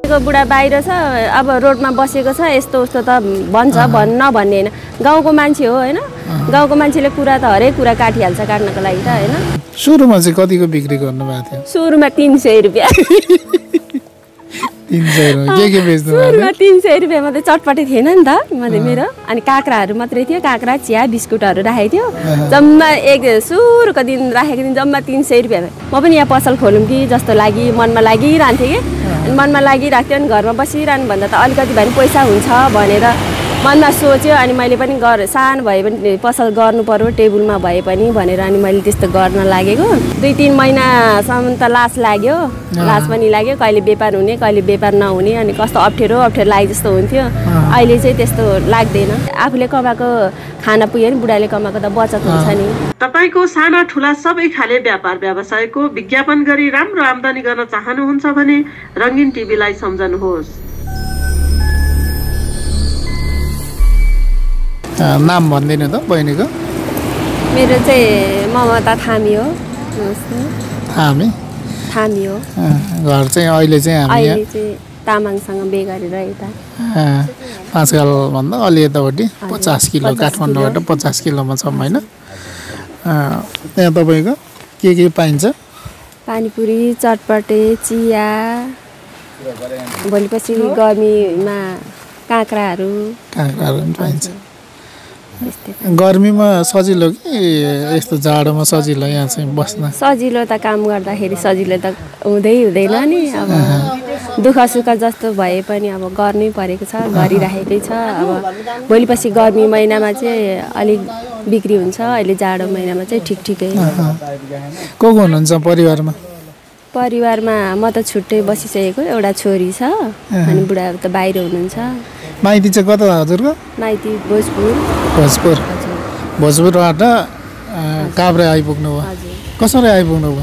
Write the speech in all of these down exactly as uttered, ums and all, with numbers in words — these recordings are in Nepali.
बुढा बाहिर छ अब रोडमा बसेको छ यस्तो उस्तो त भन्छ भन्न भन्ने हैन गाउँको मान्छे हो हैन गाउँको मान्छेले कुरा त हरेक कुरा काटिहाल्छ काट्नको लागि त हैन सुरुमा चाहिँ कतिको बिक्री गर्नु भएको थियो सुरुमा तीन सय रुपैयाँ तीन सय रुपैयाँ के के बेच्नु भएको सुरुमा तीन सय रुपैयाँ मात्रै चटपटे थिएन नि त मैले मेरो अनि काँक्राहरू मात्रै थियो काँक्रा चिया बिस्कुटहरू राखेको थियो जम्मा एक सुरुको दिन राखेको दिन जम्मा तीन सय रुपैयाँ म पनि यहाँ पसल खोलौँ कि जस्तो लागि मनमा लागिरहन्थ्यो कि अनि मनमा लागिरहेको थियो अनि घरमा बसिरहनु भन्दा त अलिकति भए पनि पैसा हुन्छ भनेर मनमा सोच्यो अनि मैले पनि गर सानो भए पनि पसल गर्नु पर्यो टेबलमा भए पनि भनेर अनि मैले त्यस्तो गर्न लागेको दुई तिन महिनासम्म त लास लाग्यो लास पनि लाग्यो कहिले व्यापार हुने कहिले व्यापार नहुने अनि कस्तो अप्ठ्यारो अप्ठ्यारो लागे जस्तो हुन्थ्यो अहिले चाहिँ त्यस्तो लाग्दैन आफूले कमाएको खाना पुग्यो नि बुढाले कमाएको त बचत हुन्छ नि तपाईको साना ठुला सबै खाले व्यापार व्यवसायको विज्ञापन गरी राम्रो आम्दानी गर्न चाहनुहुन्छ भने रङ्गीन टिभीलाई सम्झनुहोस् नाम भन्दिनु त बहिनीको मेरो चाहिँ ममता थामी हो थामी थामी हो घर चाहिँ अहिले चाहिँ हामी अहिले चाहिँ तामाङसँग बे गरेर यता पाँचगाल भन्दा अलि यतापट्टि पचास किलो काठमाडौँबाट पचास किलोमा छौँ होइन त्यहाँ तपाईँको के के पाइन्छ पानीपुरी चटपटे चिया भोलिपछि गर्मीमा काँक्राहरू काँक्राहरू पनि पाइन्छ गर्मीमा सजिलो कि यस्तो जाडोमा सजिलो यहाँ चाहिँ बस्न सजिलो त काम गर्दाखेरि सजिलो त हुँदै हुँदैन नि अब दुःख सुख जस्तो भए पनि अब गर्नै परेको छ गरिराखेकै छ अब भोलिपछि गर्मी महिनामा चाहिँ अलिक बिक्री हुन्छ अहिले जाडो महिनामा चाहिँ ठिक ठिकै को को हुनुहुन्छ परिवारमा परिवारमा म त छुट्टै बसिसकेको एउटा छोरी छ अनि बुढा त बाहिर हुनुहुन्छ माइती चाहिँ कता हजुरको माइती भोजपुर भोजपुर भोजपुरबाट काभ्रे आइपुग्नु भयो कसरी आइपुग्नु भयो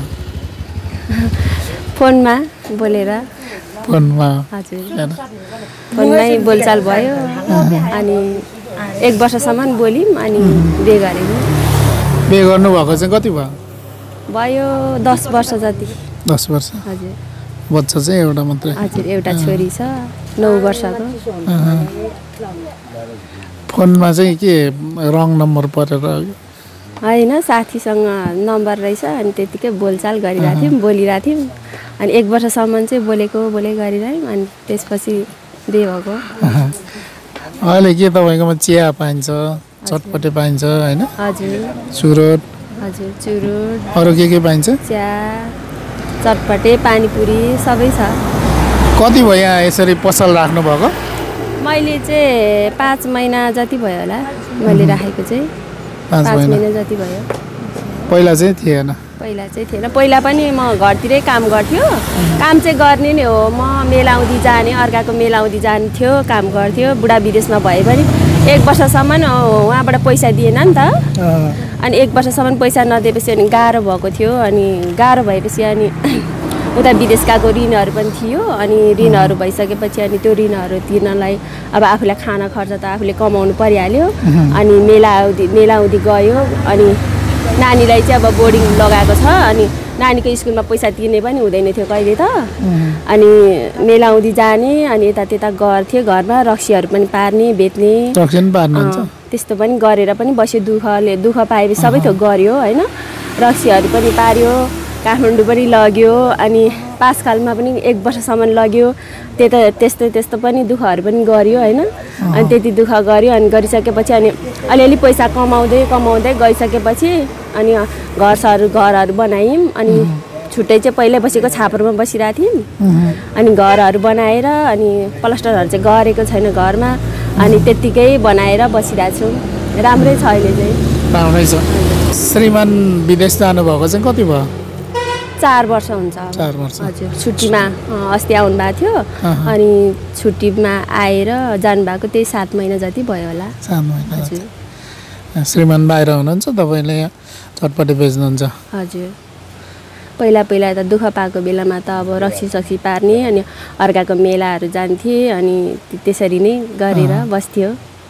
फोनमा बोलेर फोनमा हजुर फोनमै बोलचाल भयो अनि एक वर्षसम्म बोल्यौँ अनि बे गरेको बे गर्नुभएको चाहिँ कति भयो भयो दस वर्ष जति दस वर्ष हजुर बच्चा चाहिँ एउटा मात्रै हजुर एउटा छोरी छ नौ वर्षको फोनमा चाहिँ के रङ नम्बर परेर होइन साथीसँग नम्बर रहेछ अनि त्यतिकै बोलचाल गरिरहेको थियौँ बोलिरहेको थियौँ अनि एक वर्षसम्म चाहिँ बोलेको बोले गरिरह्यौँ अनि त्यसपछि बे भएको अहिले के तपाईँकोमा चिया पाइन्छ चटपटे पाइन्छ होइन हजुर चुरोट हजुर चुरोट अरू के के पाइन्छ चिया चटपटे पानीपुरी सबै छ कति भयो यहाँ यसरी पसल राख्नु भएको मैले चाहिँ पाँच महिना जति भयो होला मैले राखेको चाहिँ पाँच महिना जति भयो पहिला चाहिँ थिएन पहिला चाहिँ थिएन पहिला पनि म घरतिरै काम गर्थ्यो काम चाहिँ गर्ने नै हो म मेलाउँदी जाने अर्काको मेलाउँदी जान्थ्यो काम गर्थ्यो बुढा विदेशमा भए पनि एक वर्षसम्म उहाँबाट पैसा दिएन नि त अनि एक वर्षसम्म पैसा नदिएपछि अनि गाह्रो भएको थियो अनि गाह्रो भएपछि अनि उता विदेश गएको ऋणहरू पनि थियो अनि ऋणहरू भइसकेपछि अनि त्यो ऋणहरू तिर्नलाई अब आफूलाई खाना खर्च त आफूले कमाउनु परिहाल्यो अनि मेलाउँदी मेलाउँदी गयो अनि नानीलाई चाहिँ अब बोर्डिङ लगाएको छ अनि नानीको स्कुलमा पैसा तिर्ने पनि हुँदैन थियो कहिले त अनि मेलाउँदी जाने अनि यता त्यता गर्थ्यो घरमा रक्सीहरू पनि पार्ने बेच्ने त्यस्तो पनि गरेर पनि बस्यो दुःखले दुःख पाएपछि सबै थोक गऱ्यो होइन रक्सीहरू पनि पार्यो काठमाडौँ पनि लग्यो अनि पासकालमा पनि एक वर्षसम्म लग्यो त्यता त्यस्तो त्यस्तो पनि दुःखहरू पनि गऱ्यो होइन अनि त्यति दुःख गऱ्यो अनि गरिसकेपछि अनि अलिअलि पैसा कमाउँदै कमाउँदै गइसकेपछि अनि घरहरू घरहरू बनायौँ अनि छुट्टै चाहिँ पहिल्यै बसेको छापरमा बसिरहेको थियौँ अनि घरहरू बनाएर अनि प्लास्टरहरू चाहिँ गरेको छैन घरमा अनि त्यत्तिकै बनाएर बसिरहेको छौँ राम्रै छ अहिले चाहिँ राम्रै छ श्रीमान विदेश जानुभएको चाहिँ कति भयो चार वर्ष हुन्छ चार वर्ष हजुर छुट्टीमा अस्ति आउनु भएको थियो अनि छुट्टीमा आएर जानुभएको त्यही सात महिना जति भयो होला सात महिना हजुर श्रीमान बाहिर हुनुहुन्छ तपाईँले यहाँ चटपटे बेच्नुहुन्छ हजुर पहिला पहिला त दुःख पाएको बेलामा त अब रक्सी सक्सी पार्ने अनि अर्काको मेलाहरू जान्थे अनि त्यसरी नै गरेर बस्थ्यो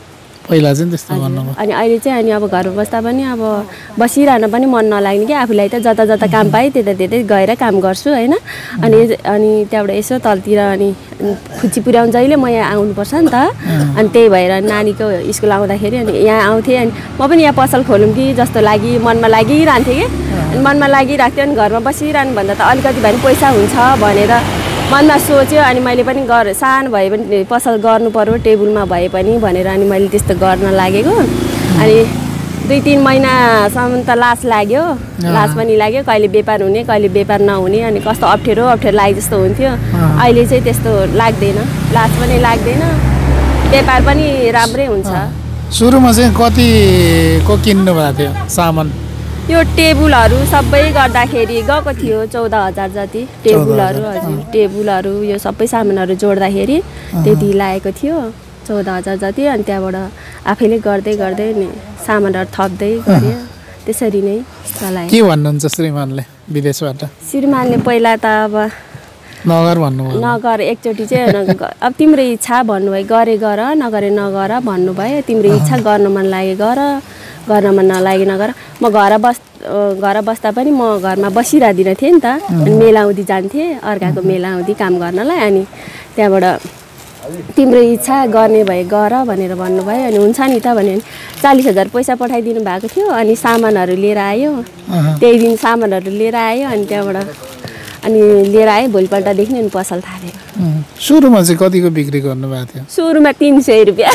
पहिला चाहिँ त्यस्तो गर्नुभयो अनि अहिले चाहिँ अनि अब घरमा बस्दा पनि अब बसिरहन पनि मन नलाग्ने कि आफूलाई त जता जता काम पाएँ त्यता त्यतै गएर काम गर्छु होइन अनि अनि त्यहाँबाट यसो तलतिर अनि खुची पुर्याउनु जहिले म यहाँ आउनुपर्छ नि त अनि त्यही भएर नानीको स्कुल आउँदाखेरि अनि यहाँ आउँथेँ अनि म पनि यहाँ पसल खोलौँ कि जस्तो लागि मनमा लागिरहन्थेँ कि अनि मनमा लागिरहेको थियो अनि घरमा बसिरहनु भन्दा त अलिकति भए पनि पैसा हुन्छ भनेर मनमा सोच्यो अनि मैले पनि गर सानो भए पनि पसल गर्नु पर्यो टेबलमा भए पनि भनेर अनि मैले त्यस्तो गर्न लागेको अनि दुई तिन महिनासम्म त लाज लाग्यो लाज पनि लाग्यो कहिले व्यापार हुने कहिले व्यापार नहुने अनि कस्तो अप्ठ्यारो अप्ठ्यारो लागे जस्तो हुन्थ्यो अहिले चाहिँ त्यस्तो लाग्दैन लाज पनि लाग्दैन व्यापार पनि राम्रै हुन्छ सुरुमा चाहिँ कतिको किन्नु भएको थियो सामान यो टेबुलहरू सबै गर्दाखेरि गएको थियो चौध हजार जति टेबुलहरू हजुर टेबुलहरू यो सबै सामानहरू जोड्दाखेरि त्यति लागेको थियो चौध हजार जति अनि त्यहाँबाट आफैले गर्दै गर्दै नि सामानहरू थप्दै गऱ्यो त्यसरी नै चलाएँ के भन्नुहुन्छ श्रीमानले विदेशबाट श्रीमानले पहिला त अब नगर भन्नुभयो नगर एकचोटि चाहिँ अब तिम्रो इच्छा भन्नुभयो गरे गर नगरे नगर भन्नुभयो तिम्रो इच्छा गर्न मन लागे गर गर्न मन नलागे नगर म घर बस् घर बस्दा पनि म घरमा बसिरहदिनँ थिएँ नि त अनि मेलाउँदी जान्थेँ अर्काको मेलाउँदी काम गर्नलाई अनि त्यहाँबाट तिम्रो इच्छा गर्ने भए गर भनेर भन्नुभयो अनि हुन्छ नि त भने चालिस हजार पैसा पठाइदिनु भएको थियो अनि सामानहरू लिएर आयो त्यही दिन सामानहरू लिएर आयो अनि त्यहाँबाट अनि लिएर आयो भोलिपल्टदेखि अनि पसल थाल्यो सुरुमा चाहिँ कतिको बिक्री गर्नुभएको थियो सुरुमा तिन सय रुपियाँ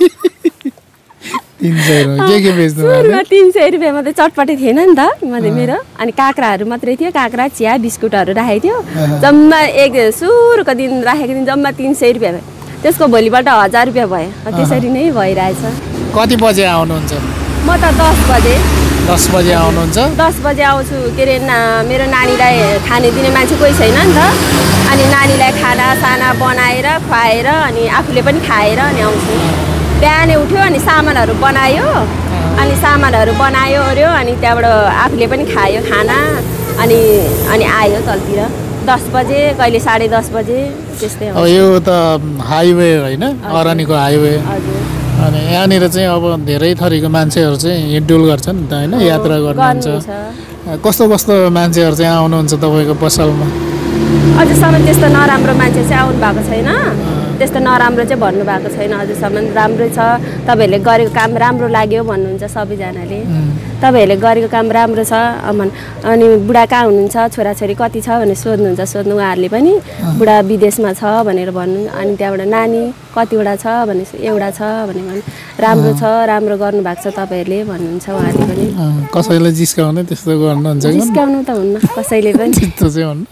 तिन सय के के बेच्नु सुरुमा तिन सय रुपियाँ मात्रै चटपटे थिएन नि त मैले मेरो अनि काँक्राहरू मात्रै थियो काँक्रा चिया बिस्कुटहरू राखेको थियो जम्मा एक सुरुको दिन राखेको दिन जम्मा तिन सय रुपियाँ भयो त्यसको भोलिपल्ट हजार रुपियाँ भयो त्यसरी नै भइरहेछ कति बजे आउनुहुन्छ म त दस बजे दस बजे आउनुहुन्छ दस बजे आउँछु के अरे ना मेरो नानीलाई खाने दिने मान्छे कोही छैन नि त अनि नानीलाई खाना साना बनाएर खुवाएर अनि आफूले पनि खाएर अनि आउँछु बिहानै उठ्यो अनि सामानहरू बनायो अनि सामानहरू बनायो ओर्यो अनि त्यहाँबाट आफूले पनि खायो खाना अनि अनि आयो तलतिर दस बजे कहिले साढे दस बजे त्यस्तै हो यो त हाइवे होइन अरानीको हाइवे हजुर अनि यहाँनिर चाहिँ अब धेरै थरीको मान्छेहरू चाहिँ हिँडडुल गर्छन् नि त होइन यात्रा गर्नुहुन्छ कस्तो कस्तो मान्छेहरू चाहिँ आउनुहुन्छ तपाईँको पसलमा अझसम्म त्यस्तो नराम्रो मान्छे चाहिँ आउनु भएको छैन त्यस्तो नराम्रो चाहिँ भन्नुभएको छैन अझसम्म राम्रै छ तपाईँहरूले गरेको काम राम्रो लाग्यो भन्नुहुन्छ सबैजनाले तपाईँहरूले गरेको काम राम्रो छ अनि बुढा कहाँ हुनुहुन्छ छोराछोरी कति छ भनेर सोध्नुहुन्छ सोध्नु उहाँहरूले पनि बुढा विदेशमा छ भनेर भन्नु अनि त्यहाँबाट नानी कतिवटा छ भने एउटा छ भने राम्रो छ राम्रो गर्नुभएको छ तपाईँहरूले भन्नुहुन्छ उहाँहरूले पनि कसैलाई जिस्काउने त्यस्तो गर्नुहुन्छ जिस्काउनु त हुन्न कसैले पनि त्यस्तो चाहिँ हुन्न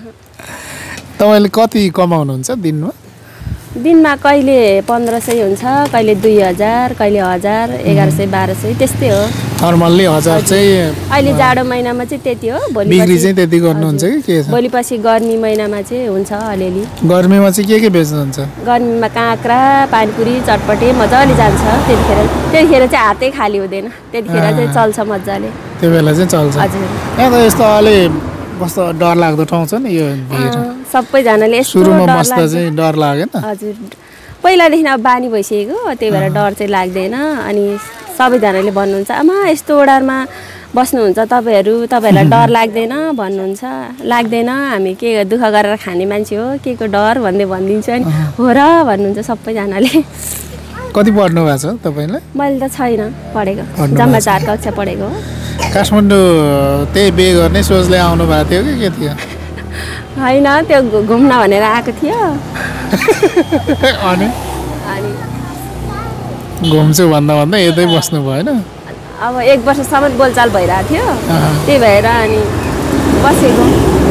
तपाईँले कति कमाउनुहुन्छ दिनमा दिनमा कहिले पन्ध्र सय हुन्छ कहिले दुई हजार कहिले हजार एघार सय बाह्र सय त्यस्तै हो नर्मल्ली हजार चाहिँ अहिले जाडो महिनामा चाहिँ त्यति हो बिक्री चाहिँ त्यति गर्नुहुन्छ कि के छ भोलिपछि गर्मी महिनामा चाहिँ हुन्छ अलिअलि गर्मीमा चाहिँ के के बेच्नुहुन्छ गर्मीमा काँक्रा पानीपुरी चटपटे मजाले जान्छ त्यतिखेर त्यतिखेर चाहिँ हातै खाली हुँदैन त्यतिखेर चाहिँ चल्छ मजाले त्यो बेला चाहिँ चल्छ हजुर यहाँ त यस्तो अलि कस्तो डर लाग्दो ठाउँ छ नि यो सबैजनाले सुरुमा बस्दा चाहिँ डर लागेन हजुर पहिलादेखि अब बानी भइसकेको त्यही भएर डर चाहिँ लाग्दैन अनि सबैजनाले भन्नुहुन्छ आमा यस्तो ओडारमा बस्नुहुन्छ तपाईँहरू तपाईँहरूलाई डर लाग्दैन भन्नुहुन्छ लाग्दैन हामी के दुःख गरेर खाने मान्छे हो के को डर भन्दै भनिदिन्छु अनि हो र भन्नुहुन्छ सबैजनाले कति पढ्नु भएको छ तपाईँले मैले त छैन पढेको जम्मा चार कक्षा पढेको हो काठमाडौँ त्यही बे गर्ने सोचले आउनु भएको थियो कि के थियो होइन त्यो घुम्न भनेर आएको थियो अनि अनि घुम्छु भन्दा भन्दा यतै बस्नु भएन अब एक वर्षसम्म बोलचाल भइरहेको थियो त्यही भएर अनि बसेको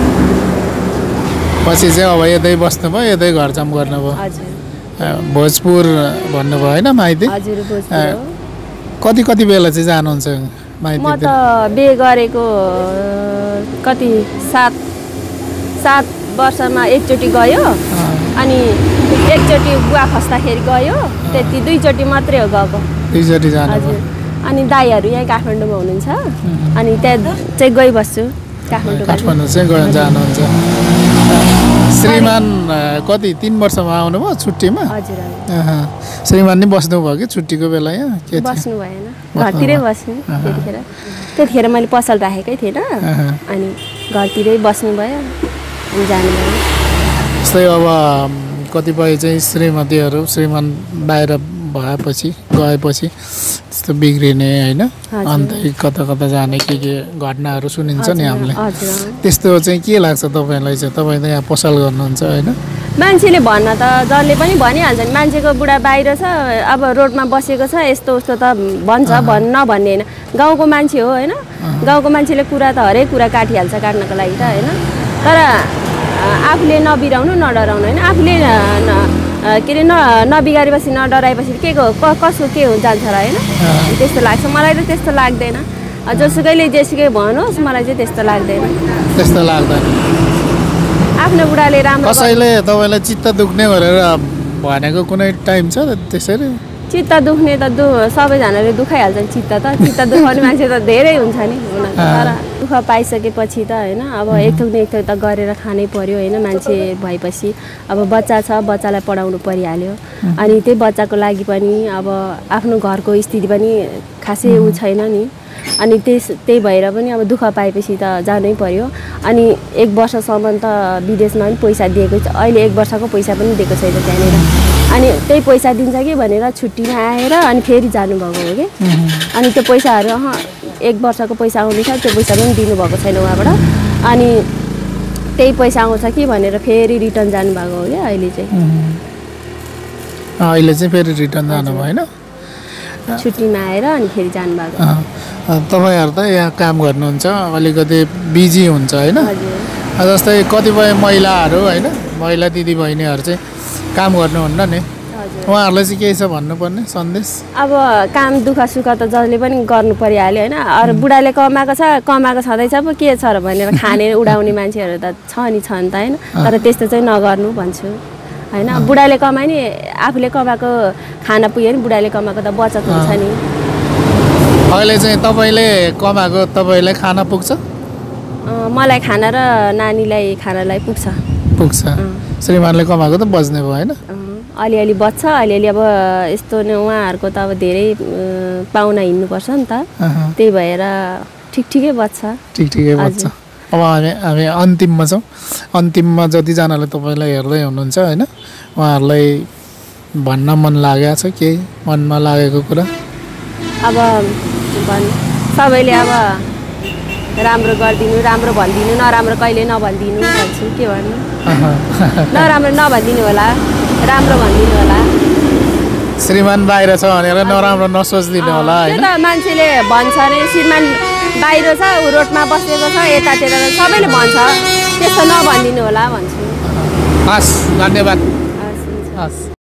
पछि चाहिँ अब यतै बस्नुभयो यतै घरजाम गर्नुभयो हजुर भोजपुर भन्नुभयो होइन माइती हजुर भोजपुर कति कति बेला चाहिँ जानुहुन्छ माइती म त बे गरेको कति सात सात वर्षमा एकचोटि गयो अनि एकचोटि बुवा खस्दाखेरि गयो त्यति दुईचोटि मात्रै हो गएको दुईचोटि जानु अनि दाइहरू यहीँ काठमाडौँमा हुनुहुन्छ अनि त्यहाँ चाहिँ गइबस्छु काठमाडौँ काठमाडौँ चाहिँ गएर जानुहुन्छ श्रीमान कति तीन वर्षमा आउनुभयो छुट्टीमा? हजुर श्रीमान नि बस्नुभयो कि छुट्टीको बेला यहाँ के बस्नु भएन, घरतिरै बस्नु त्यतिखेर। त्यतिखेर मैले पसल राखेकै थिएन, अनि घरतिरै बस्नुभयो अनि जानुभयो। जस्तै अब कतिपय चाहिँ श्रीमतीहरू श्रीमान बाहिर भएपछि गएपछि त्यस्तो बिग्रिने होइन, अन्त कता कता जाने के के घटनाहरू सुनिन्छ नि हामीले। त्यस्तो चाहिँ के लाग्छ तपाईँलाई चाहिँ? तपाईँ त यहाँ पसल गर्नुहुन्छ होइन? मान्छेले भन्न त जसले पनि भनिहाल्छ नि, मान्छेको बुढा बाहिर छ, अब रोडमा बसेको छ यस्तो उस्तो त भन्छ, भन्न नभन्ने होइन। गाउँको मान्छे हो होइन, गाउँको मान्छेले कुरा त हरेक कुरा काटिहाल्छ काट्नको लागि त होइन। तर आफूले नबिराउनु नडराउनु होइन, आफूले के अरे न नबिगारेपछि नडराएपछि के को कसो के हो जान्छ र होइन, त्यस्तो लाग्छ मलाई त। त्यस्तो लाग्दैन, जोसुकैले जेसुकै भनोस्, मलाई चाहिँ त्यस्तो लाग्दैन। त्यस्तो लाग्दैन आफ्नो बुढाले राम्रो। कसैले तपाईँलाई चित्त दुख्ने गरेर भनेको कुनै टाइम छ त्यसरी? चित्त दुख्ने त दु सबैजनाले दुखाइहाल्छन् चित्त त, चित्त दुखाउने मान्छे त धेरै हुन्छ नि हुन त। तर दुःख पाइसकेपछि त होइन, अब एक थोक न एक थोक त गरेर खानै पर्यो होइन। मान्छे भएपछि अब बच्चा छ, बच्चालाई पढाउनु परिहाल्यो, अनि त्यही बच्चाको लागि पनि अब आफ्नो घरको स्थिति पनि खासै ऊ छैन नि, अनि त्यस त्यही भएर पनि अब दुःख पाएपछि त जानै पर्यो। अनि एक वर्षसम्म त विदेशमा पनि पैसा दिएको छ, अहिले एक वर्षको पैसा पनि दिएको छैन त्यहाँनिर। अनि त्यही पैसा दिन्छ कि भनेर छुट्टीमा आएर अनि फेरि जानुभएको हो कि, अनि त्यो पैसाहरू अह एक वर्षको पैसा आउँदैछ, त्यो पैसा पनि दिनुभएको छैन उहाँबाट। अनि त्यही पैसा आउँछ कि भनेर फेरि रिटर्न जानुभएको हो क्या अहिले चाहिँ। अहिले चाहिँ फेरि रिटर्न जानुभयो होइन, छुट्टीमा आएर अनि फेरि जानुभएको। तपाईँहरू त यहाँ काम गर्नुहुन्छ, अलिकति बिजी हुन्छ होइन। जस्तै कतिपय महिलाहरू होइन, महिला दिदी बहिनीहरू चाहिँ काम गर्नुहुन्न नि, उहाँहरूलाई चाहिँ केही छ भन्नुपर्ने सन्देश? अब काम दुःख सुख त जसले पनि गर्नु परिहाल्यो होइन। अरू बुढाले कमाएको छ, कमाएको छँदैछ पो के छ र भनेर खाने उडाउने मान्छेहरू त छ नि, छन् त होइन। तर त्यस्तो चाहिँ नगर्नु भन्छु होइन। बुढाले कमायो नि, आफूले कमाएको खाना पुग्यो नि, बुढाले कमाएको त बचत हुन्छ नि। अहिले चाहिँ तपाईँले कमाएको तपाईँलाई खाना पुग्छ? मलाई खाना र नानीलाई खानालाई पुग्छ पुग्छ श्रीमानले कमाएको त बज्ने भयो होइन? अलिअलि बच्छ, अलिअलि अब यस्तो नै उहाँहरूको त अब धेरै पाहुना हिँड्नुपर्छ नि त, त्यही भएर ठिक ठिकै बच्छ। ठिक ठिकै बच्छ। अब हामी हामी अन्तिममा छौँ, अन्तिममा जतिजनाले तपाईँलाई हेर्दै हुनुहुन्छ होइन, उहाँहरूलाई भन्न मन लागेको छ केही मनमा लागेको कुरा? अब भन् सबैले अब राम्रो गरिदिनु, राम्रो भनिदिनु, नराम्रो कहिले नभनिदिनु भन्छु। के भन्नु, नराम्रो नभनिदिनु होला, राम्रो भनिदिनु होला। श्रीमान बाहिर छ भनेर नराम्रो नसोचिदिनु होला होइन। त्यो त मान्छेले भन्छ अरे, श्रीमान बाहिर छ, ऊ रोडमा बसेको छ, यतातिर सबैले भन्छ, त्यस्तो नभनिदिनु होला भन्छु। हस्, धन्यवाद। हस्।